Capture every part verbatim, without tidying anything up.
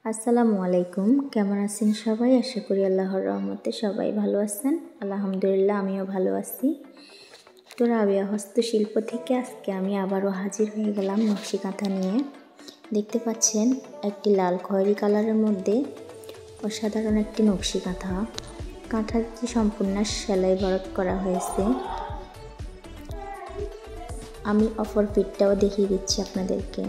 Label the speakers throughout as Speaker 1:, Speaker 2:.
Speaker 1: আসসালামু আলাইকুম, কেমন আছেন সবাই? আশা করি আল্লাহর রহমতে সবাই ভালো আছেন। আলহামদুলিল্লাহ, আমিও ভালো আছি। তো রাবিয়া হস্তশিল্প থেকে আজকে আমি আবারও হাজির হয়ে গেলাম নকশি কাঁথা নিয়ে। দেখতে পাচ্ছেন একটি লাল খয়েরি কালারের মধ্যে অসাধারণ একটি নকশি কাঁথা। কাঁথাটি সম্পূর্ণ সেলাই ভরাট করা হয়েছে। আমি অপর পিঠটাও দেখিয়ে দিচ্ছি আপনাদেরকে।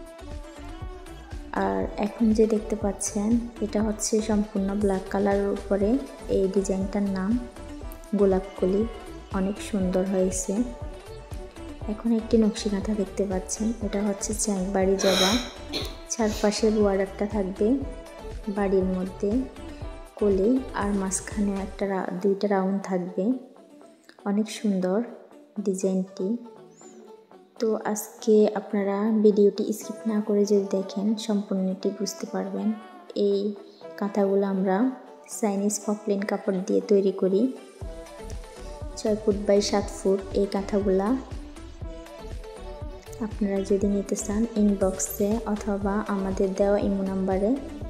Speaker 1: আর এখন যে দেখতে পাচ্ছেন এটা হচ্ছে সম্পূর্ণ ব্ল্যাক কালারের উপরে এই ডিজাইনটার নাম গোলাপকলি, অনেক সুন্দর হয়েছে। এখন একটি নকশি কাঁথা দেখতে পাচ্ছেন, এটা হচ্ছে চ্যাং বাড়ি জবা। চারপাশে বর্ডারটা থাকবে বাড়ির মধ্যে কলি, আর মাঝখানে একটা দুইটা রাউন্ড থাকবে। অনেক সুন্দর ডিজাইনটি। তো আজকে আপনারা ভিডিওটি স্কিপ না করে যদি দেখেন সম্পূর্ণটি বুঝতে পারবেন। এই কাঁথাগুলো আমরা চাইনিজ পপলিন কাপড় দিয়ে তৈরি করি। ছয় ফুট বাই সাত ফুট এই কাঁথাগুলা আপনারা যদি নিতে চান ইনবক্সে অথবা আমাদের দেওয়া ইমো নাম্বারে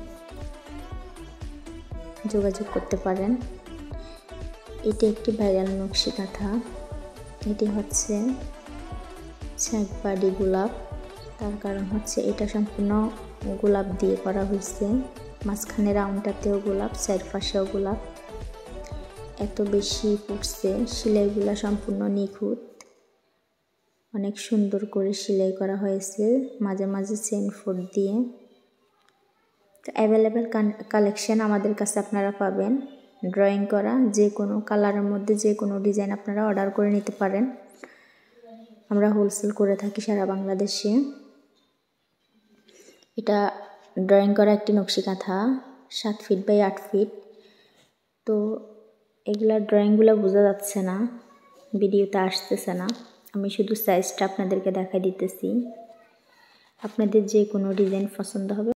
Speaker 1: যোগাযোগ করতে পারেন। এটি একটি ভাইরাল নকশি কাঁথা। এটি হচ্ছে ছেঁকবাড়ি গোলাপ, তার কারণ হচ্ছে এটা সম্পূর্ণ গোলাপ দিয়ে করা হয়েছে। মাঝখানে রাউন্ডটাতেও গোলাপ, চারপাশেও গোলাপ। এত বেশি ফুটছে, সেলাইগুলা সম্পূর্ণ নিখুঁত, অনেক সুন্দর করে সেলাই করা হয়েছে, মাঝে মাঝে চেন ফুট দিয়ে। তো অ্যাভেলেবেল কালেকশন আমাদের কাছে আপনারা পাবেন। ড্রয়িং করা যে কোনো কালারের মধ্যে যে কোনো ডিজাইন আপনারা অর্ডার করে নিতে পারেন। আমরা হোলসেল করে থাকি সারা বাংলাদেশে। এটা ড্রয়িং করা একটি নকশি কাঁথা, সাত ফিট বাই আট ফিট। তো এগুলা ড্রয়িংগুলো বোঝা যাচ্ছে না, ভিডিওতে আসতেছে না, আমি শুধু সাইজটা আপনাদেরকে দেখাই দিতেছি। আপনাদের যে কোনো ডিজাইন পছন্দ হবে